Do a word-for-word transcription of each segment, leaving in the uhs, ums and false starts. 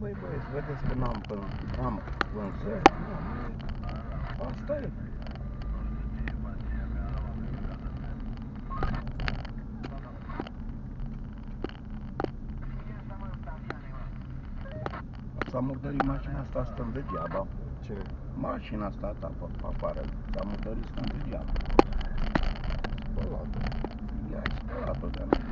băi, băi, să vedeți că n-am până, am vânzări. Asta e. S-a murdărit mașina asta, stăm degeaba. Cine? Mașina asta ta pe afară, s-a murdărit, stăm degeaba. Spălată. Ea e spălată de-a mea.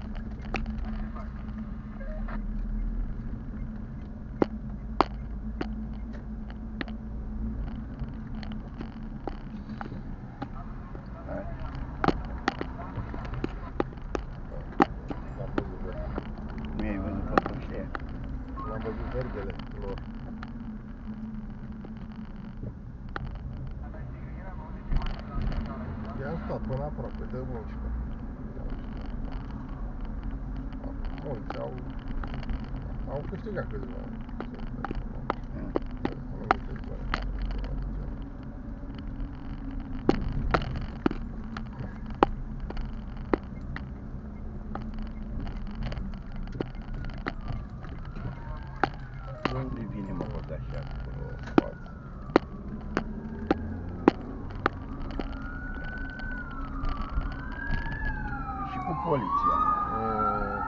Nu ai văzut fotografia? L-am văzut verdele lor. I-am stat până aproape de muncică. Mulți au, au câștigat câțiva. De unde vine, mă, văd așa, acolo, față? Și cu poliția. Mm.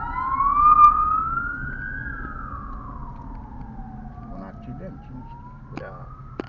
Un accident, cine știe? Da.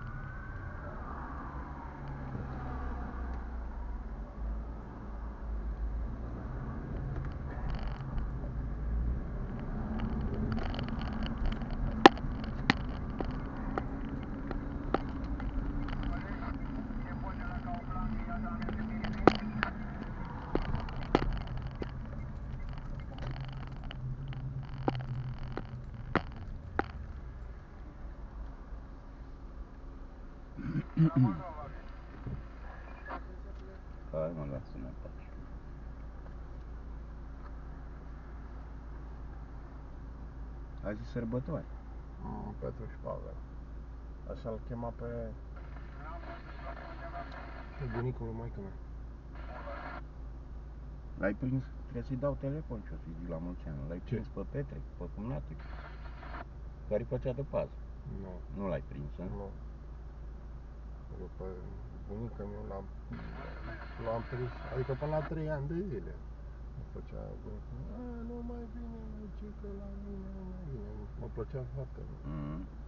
Hai, mă, lasă-mă în pace. Azi e sărbătoare. Mm, Petru și Pavel. Așa-l chema pe... pe bunicul lui maică mea. L-ai prins? Trebuie să-i dau telefon și o să-i zic la mulți ani. L-ai Ce? prins pe Petre, pe cumnatul, care îi făcea de pază. Nu. Nu l-ai prins, a? Nu. Eu pe bunica mea l-am l-am prins, adică până la trei ani de zile. Mă făcea bunica mea, a, nu mai vine, mă, cică la mine, nu mai vine. Mă plăcea foarte mult. Mm.